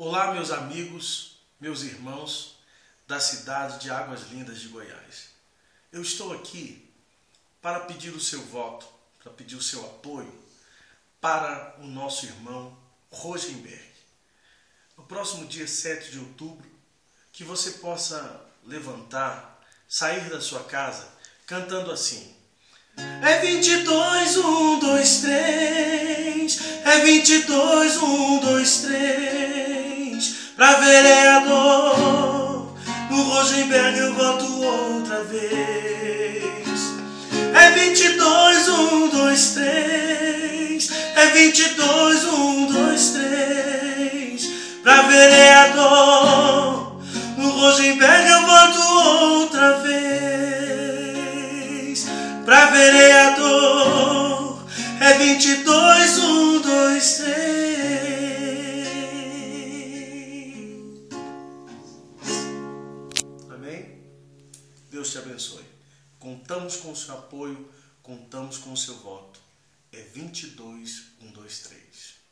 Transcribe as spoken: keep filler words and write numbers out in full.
Olá, meus amigos, meus irmãos da cidade de Águas Lindas de Goiás. Eu estou aqui para pedir o seu voto, para pedir o seu apoio para o nosso irmão Rosenberg. No próximo dia sete de outubro, que você possa levantar, sair da sua casa cantando assim: é vinte e dois, um, dois, três. É vinte e dois, um, dois, três. Pra vereador, no Rosenberg eu voto outra vez. É vinte e dois, um, dois, três. É vinte e dois, um, dois, três. Pra vereador, no Rosenberg eu voto outra vez. Pra vereador é vinte e dois, um, dois, três. Amém? Deus te abençoe. Contamos com o seu apoio, contamos com o seu voto. É vinte e dois, um, dois, três.